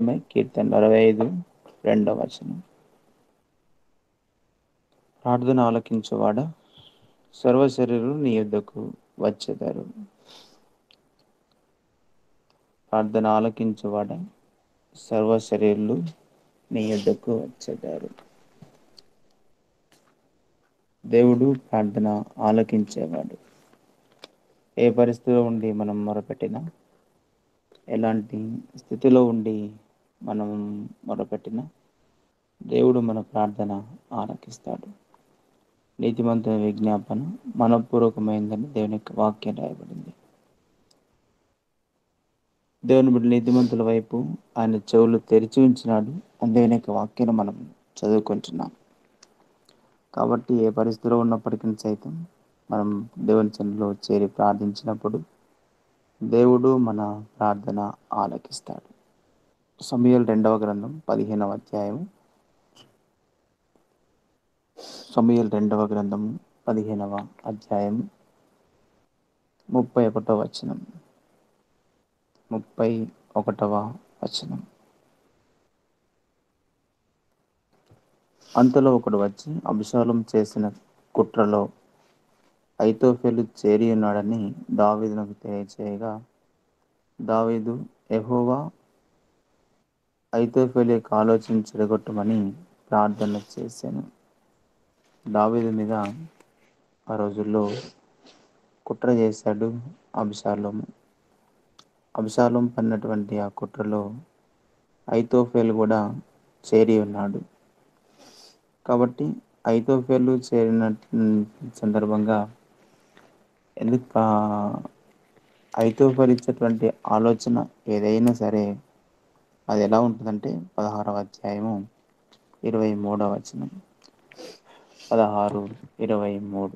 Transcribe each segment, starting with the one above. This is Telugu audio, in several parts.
కీర్తన 65 రెండవ వచనం. ప్రార్థన ఆలకించువాడా, సర్వశరీరులు నీ యొద్దకు వచ్చెదరు. ప్రార్థన ఆలకించువాడా, సర్వశరీరులు నీ యొద్దకు వచ్చెదరు. దేవుడు ప్రార్థన ఆలకించేవాడు. ఏ పరిస్థితిలో ఉండి మనం మొరపెట్టినా, ఎలాంటి స్థితిలో ఉండి మనం మొరపెట్టినా దేవుడు మన ప్రార్థన ఆలకిస్తాడు. నీతిమంతుని విజ్ఞాపన మనపూర్వకమైందని దేవుని యొక్క వాక్యం రాయబడింది. దేవుని బిడ్డ నీతిమంతుల వైపు ఆయన చెవులు తెరిచి ఉంచినాడు అని దేవుని యొక్క వాక్యాన్ని మనం చదువుకుంటున్నాం. కాబట్టి ఏ పరిస్థితిలో ఉన్నప్పటికీ సైతం మనం దేవుని సన్నిధిలో చేరి ప్రార్థించినప్పుడు దేవుడు మన ప్రార్థన ఆలకిస్తాడు. సమూయేలు 2వ గ్రంథం 15వ అధ్యాయం. సమూయేలు 2వ గ్రంథం 15వ అధ్యాయం 31వ వచనం. 31వ వచనం. అంతలో ఒకడు వచ్చి అబ్షాలోము చేసిన కుట్రలో అహీతోఫెలు చేరి ఉన్నాడని దావీదునకు తెలియచేయగా, దావీదు యెహోవా అహీతోఫెలు యొక్క ఆలోచన చెడగొట్టమని ప్రార్థన చేశాను. దావీదు మీద ఆ రోజుల్లో కుట్ర చేశాడు అబ్షాలోము. అబ్షాలోము పడినటువంటి ఆ కుట్రలో అహీతోఫెలు కూడా చేరి ఉన్నాడు. కాబట్టి అహీతోఫెలు చేరిన సందర్భంగా అహీతోఫెలు ఇచ్చేటువంటి ఆలోచన ఏదైనా సరే అది ఎలా ఉంటుందంటే 16వ అధ్యాయము 23వ వచనం. 16:23.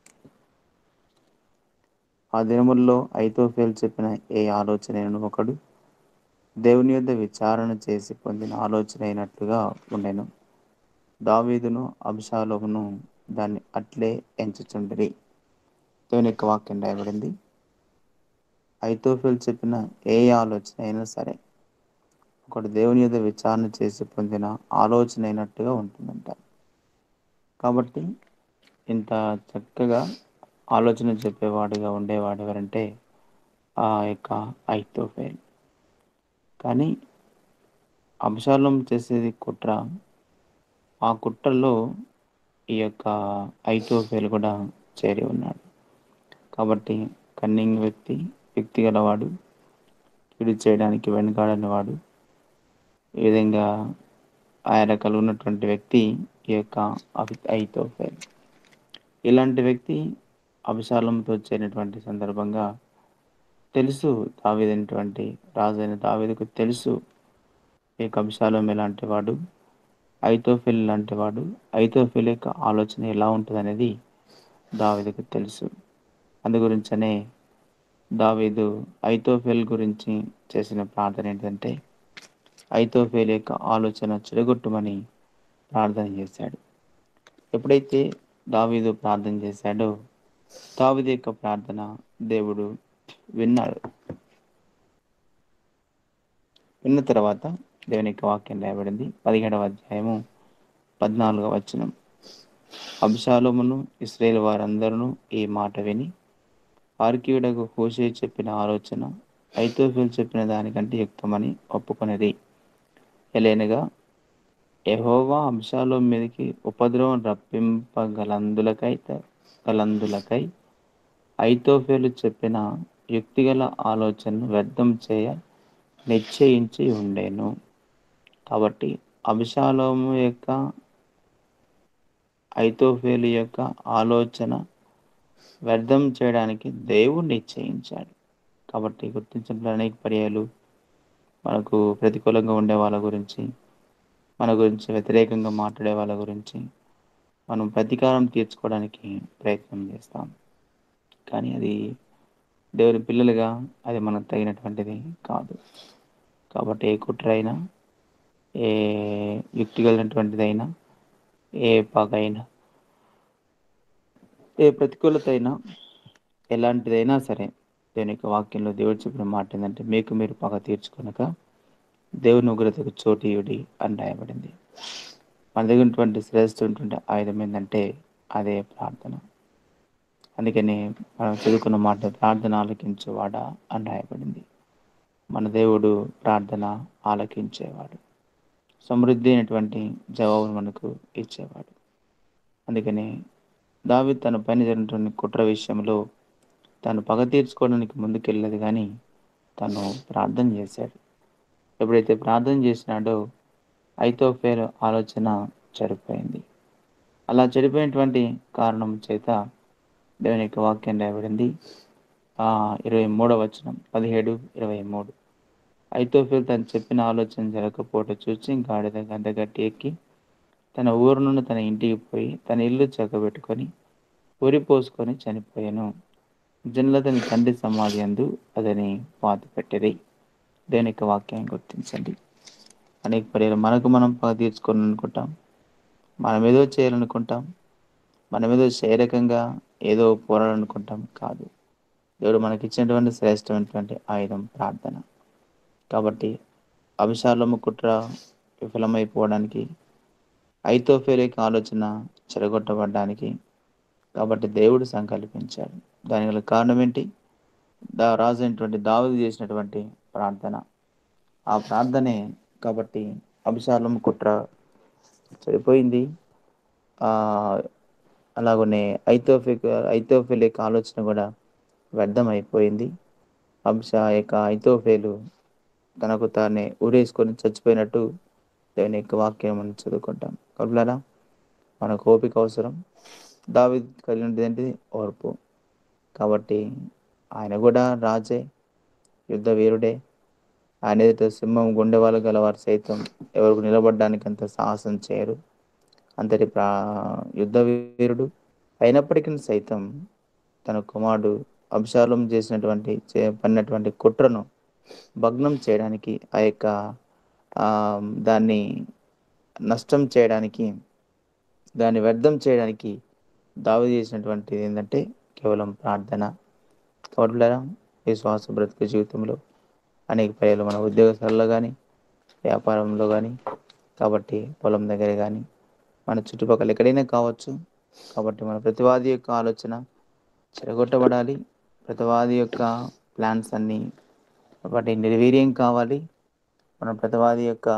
ఆ దినముల్లో అహీతోఫెలు చెప్పిన ఏ ఆలోచనను ఒకడు దేవుని యొద్ద విచారణ చేసి పొందిన ఆలోచన అయినట్లుగా ఉండెను. దావీదును అబ్షాలోమును దాన్ని అట్లే ఎంచుచుండిరి. దేవుని యొక్క వాక్యం రాయబడింది. అహీతోఫెలు చెప్పిన ఏ ఆలోచన అయినా సరే ఒకడు దేవుని యొద్ద విచారణ చేసి పొందిన ఆలోచన అయినట్టుగా ఉంటుందంట. కాబట్టి ఇంత చక్కగా ఆలోచన చెప్పేవాడుగా ఉండేవాడు ఎవరంటే ఆ యొక్క అహీతోఫెలు. కానీ అబ్షాలోము చేసేది కుట్ర. ఆ కుట్రలో ఈ యొక్క అహీతోఫెలు కూడా చేరి ఉన్నాడు. కాబట్టి కన్నింగ్ యుక్తి గలవాడు, కీడు చేయడానికి వెనుకాడని వాడు, ఈ విధంగా ఆయన కలిగి ఉన్నటువంటి వ్యక్తి ఈ యొక్క అహీతోఫెలు. ఇలాంటి వ్యక్తి అబ్షాలోముతో చేరినటువంటి సందర్భంగా తెలుసు, దావీదైనటువంటి రాజైన దావీదుకు తెలుసు ఈ యొక్క అబ్షాలోము ఎలాంటి వాడు, అహీతోఫెలు లాంటి వాడు, అహీతోఫెలు యొక్క ఆలోచన ఎలా ఉంటుందనేది దావీదుకు తెలుసు. అందు గురించనే దావీదు అహీతోఫెలు గురించి చేసిన ప్రార్థన ఏంటంటే అహీతోఫెలు యొక్క ఆలోచన చెడగొట్టమని ప్రార్థన చేశాడు. ఎప్పుడైతే దావీదు ప్రార్థన చేశాడో దావీదు యొక్క ప్రార్థన దేవుడు విన్నాడు. విన్న తర్వాత దేవుని యొక్క వాక్యం రాయబడింది. 17వ అధ్యాయము 14వ వచనం. అబ్షాలోమును ఇశ్రాయేలు వారందరూ ఈ మాట విని అర్కీయుడగు హూషై చెప్పిన ఆలోచన అహీతోఫెలు చెప్పిన దానికంటే యుక్తమని ఒప్పుకొనిరి. ఎలయనగా యెహోవా అబ్షాలోము మీదికి ఉపద్రవం రప్పింపగలందులకై అహీతోఫెలు చెప్పిన యుక్తిగల ఆలోచనను వ్యర్థం చేయ నిశ్చయించి ఉండెను. కాబట్టి అబ్షాలోము యొక్క అహీతోఫెలు యొక్క ఆలోచన వ్యర్థం చేయడానికి దేవుడు నిశ్చయించాడు. కాబట్టి గుర్తించిన అనేక పర్యాయాలు మనకు ప్రతికూలంగా ఉండే వాళ్ళ గురించి, మన గురించి వ్యతిరేకంగా మాట్లాడే వాళ్ళ గురించి మనం ప్రతీకారం తీర్చుకోవడానికి ప్రయత్నం చేస్తాం. కానీ అది దేవుని పిల్లలుగా అది మనకు తగినటువంటిది కాదు. కాబట్టి ఏ కుట్ర అయినా, ఏ యుక్తి కలిగినటువంటిదైనా, ఏ పగైనా, ఏ ప్రతికూలత అయినా, ఎలాంటిదైనా సరే దేవుని యొక్క వాక్యంలో దేవుడు చెప్పిన మాట ఏంటంటే మీకు మీరు పగ తీర్చుకొనక దేవుని ఉగ్రతకు చోటీయుడి అని రాయబడింది. మన దగ్గర ఉన్నటువంటి శ్రేష్ఠమైనటువంటి ఆయుధం ఏంటంటే అదే ప్రార్థన. అందుకని మనం చదువుకున్న మాట ప్రార్థన ఆలకించేవాడా అని రాయబడింది. మన దేవుడు ప్రార్థన ఆలకించేవాడు. సమృద్ధి అయినటువంటి జవాబును మనకు ఇచ్చేవాడు. అందుకని దావీదు తన పైన జరిగినటువంటి కుట్ర విషయంలో తను పగ తీర్చుకోవడానికి ముందుకెళ్ళలేదు కానీ తను ప్రార్థన చేశాడు. ఎప్పుడైతే ప్రార్థన చేసినాడో అహీతోఫెలు ఆలోచన చెడిపోయింది. అలా చెడిపోయినటువంటి కారణం చేత దేవుని యొక్క వాక్యం రాయబడింది. 23వ వచనం 17:23. అహీతోఫెలు తను చెప్పిన ఆలోచన జరగకపోవటం చూసి గాడిద గంత గట్టి ఎక్కి తన ఊరు నుండి తన ఇంటికి పోయి తన ఇల్లు చక్కబెట్టుకొని ఉరి పోసుకొని చనిపోయాను. జనులు అతని తండ్రి సమాధి యందు అతని పాతిపెట్టిరి. దేవుని యొక్క వాక్యాన్ని గుర్తించండి. అనేక పర్యాలు మనకు మనం పగ తీర్చుకోవాలనుకుంటాం, మనం ఏదో చేయాలనుకుంటాం, మనం ఏదో శారీరకంగా ఏదో పోరాడాలనుకుంటాం. కాదు, దేవుడు మనకి ఇచ్చినటువంటి శ్రేష్టమైనటువంటి ఆయుధం ప్రార్థన. కాబట్టి అభిషాలోము కుట్ర విఫలమైపోవడానికి, అహీతోఫెలు యొక్క ఆలోచన చెడగొట్టబడ్డానికి కాబట్టి దేవుడు సంకల్పించాడు. దానికి గల కారణం ఏంటి? రాజు అయినటువంటి దావీదు చేసినటువంటి ప్రార్థన. ఆ ప్రార్థనే కాబట్టి అభిషాలోము కుట్ర చెడిపోయింది. ఆ అలాగనే అహీతోఫెలు యొక్క ఆలోచన కూడా వ్యర్థమైపోయింది. అహీతోఫెలు తనకు తానే ఊరేసుకొని చచ్చిపోయినట్టు దేవుని యొక్క వాక్యం మనం చదువుకుంటాం. కబులారా మనకు ఓపిక అవసరం. దావీదు కలిగినది ఏంటిది? ఓర్పు. కాబట్టి ఆయన కూడా రాజే, యుద్ధ వీరుడే. ఆయన ఎదుట సింహం గుండెవాళ్ళు గలవారు సైతం ఎవరికి నిలబడడానికి అంత సాహసం చేయరు. అంతటి యుద్ధ వీరుడు అయినప్పటికీ సైతం తన కుమారుడు అబ్షాలోము పడినటువంటి కుట్రను భగ్నం చేయడానికి, ఆ యొక్క దాన్ని నష్టం చేయడానికి, దాన్ని వ్యర్థం చేయడానికి దావీదు చేసినటువంటిది ఏంటంటే కేవలం ప్రార్థన. కాబట్టి విశ్వాస బ్రతుకు జీవితంలో అనేక పర్యాలు మన ఉద్యోగ స్థలంలో కానీ, వ్యాపారంలో కానీ, కాబట్టి పొలం దగ్గర కానీ, మన చుట్టుపక్కల ఎక్కడైనా కావచ్చు. కాబట్టి మన ప్రతివాది యొక్క ఆలోచన చెడగొట్టబడాలి. ప్రతివాది యొక్క ప్లాన్స్ అన్నీ వాటి నిర్వీర్యం కావాలి. మన ప్రతివాది యొక్క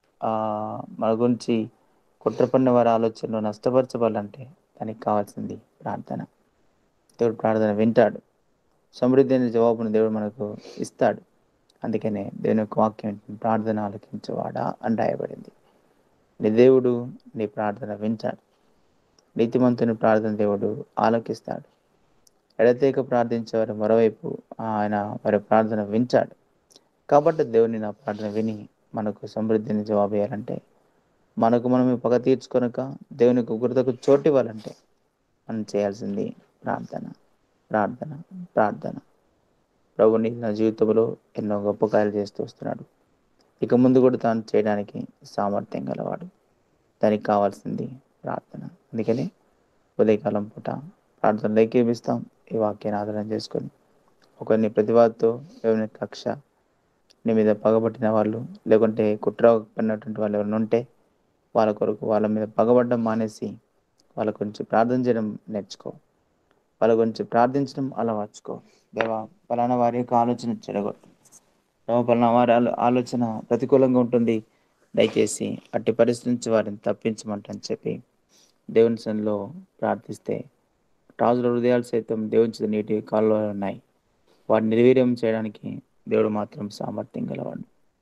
మన గురించి కుట్రపడిన వారి ఆలోచనలు నష్టపరచబడాలంటే దానికి కావాల్సింది ప్రార్థన. దేవుడు ప్రార్థన వింటాడు. సమృద్ధి అయిన జవాబును దేవుడు మనకు ఇస్తాడు. అందుకనే దేవుని యొక్క వాక్యం ప్రార్థన ఆలకించేవాడా అని రాయబడింది. నీ దేవుడు నీ ప్రార్థన వింటాడు. నీతిమంతుని ప్రార్థన దేవుడు ఆలకిస్తాడు. ఎడతేక ప్రార్థించేవారు మరోవైపు ఆయన వారి ప్రార్థన వింటాడు. కాబట్టి దేవుని నా ప్రార్థన విని మనకు సమృద్ధిని జవాబు ఇవ్వాలంటే, మనకు మనమే పగ తీర్చుకొనక దేవునికి ఉగ్రతకు చోటు ఇవ్వాలంటే మనం చేయాల్సింది ప్రార్థన, ప్రార్థన, ప్రార్థన. ప్రభుని నా జీవితంలో ఎన్నో గొప్ప కార్యాలు చేస్తూ వస్తున్నాడు. ఇక ముందు కూడా తాను చేయడానికి సామర్థ్యం గలవాడు. దానికి కావాల్సింది ప్రార్థన. అందుకని ఉదయకాలం పూట ప్రార్థనలు ఏకీపిస్తాం. ఈ వాక్యాన్ని ఆధారం చేసుకొని ఒకరిని ప్రతివాదితో ఎవరిని కక్ష, నీ మీద పగబట్టిన వాళ్ళు, లేకుంటే కుట్ర పడినటువంటి వాళ్ళు ఎవరైనా ఉంటే వాళ్ళ కొరకు వాళ్ళ మీద పగబడ్డం మానేసి వాళ్ళ గురించి ప్రార్థన చేయడం నేర్చుకో. వాళ్ళ గురించి ప్రార్థించడం అలవర్చుకో. దేవా, పలానా వారి యొక్క ఆలోచన చెడగొట్టు. దేవా, పలానా వారి ఆలోచన ప్రతికూలంగా ఉంటుంది, దయచేసి అట్టి పరిస్థితి నుంచి వారిని తప్పించమంటని చెప్పి దేవుని సన్నిధిలో ప్రార్థిస్తే, రాజుల హృదయాలు సైతం దేవుని నీటి కాళ్ళలో ఉన్నాయి. వాటిని నిర్వీర్యం చేయడానికి దేవుడు మాత్రం సామర్థ్యం గలవాడు.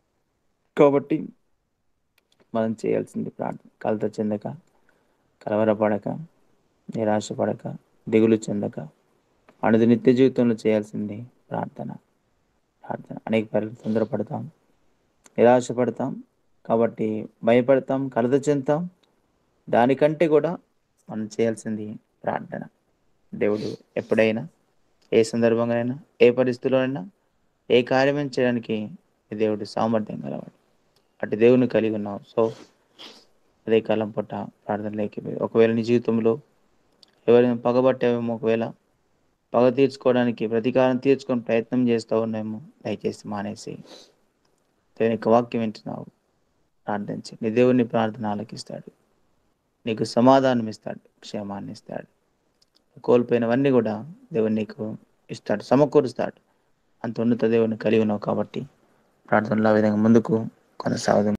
కాబట్టి మనం చేయాల్సింది ప్రార్థన. కలత చెందక, కలవరపడక, నిరాశపడక, దిగులు చెందక, అనుది నిత్య జీవితంలో చేయాల్సింది ప్రార్థన. ప్రార్థన. అనేక పర్యాలు తొందరపడతాం, నిరాశపడతాం, కాబట్టి భయపడతాం, కలత చెందుతాం. దానికంటే కూడా మనం చేయాల్సింది ప్రార్థన. దేవుడు ఎప్పుడైనా, ఏ సందర్భంగా అయినా, ఏ పరిస్థితిలో అయినా, ఏ కార్యమైన చేయడానికి దేవుడు సామర్థ్యం గలవాడు. అటు దేవుని కలిగి ఉన్నావు. సో అదే కాలం పూట ప్రార్థనలోకి ఒకవేళ నీ జీవితంలో ఎవరైనా పగబట్టావేమో, ఒకవేళ పగ తీర్చుకోవడానికి ప్రతీకారం తీర్చుకొని ప్రయత్నం చేస్తూ ఉన్నామో, దయచేసి మానేసి దేవుని యొక్క వాక్యం వింటున్నావు, ప్రార్థించి నీ దేవుని ప్రార్థన ఆలకిస్తాడు. నీకు సమాధానం ఇస్తాడు, క్షేమాన్ని ఇస్తాడు. కోల్పోయినవన్నీ కూడా దేవుడు నీకు ఇస్తాడు, సమకూరుస్తాడు. అంత ఉన్నత దేవుని కలిగి ఉన్నావు కాబట్టి ప్రార్థనలో ఆ విధంగా ముందుకు కొనసాగుదాం.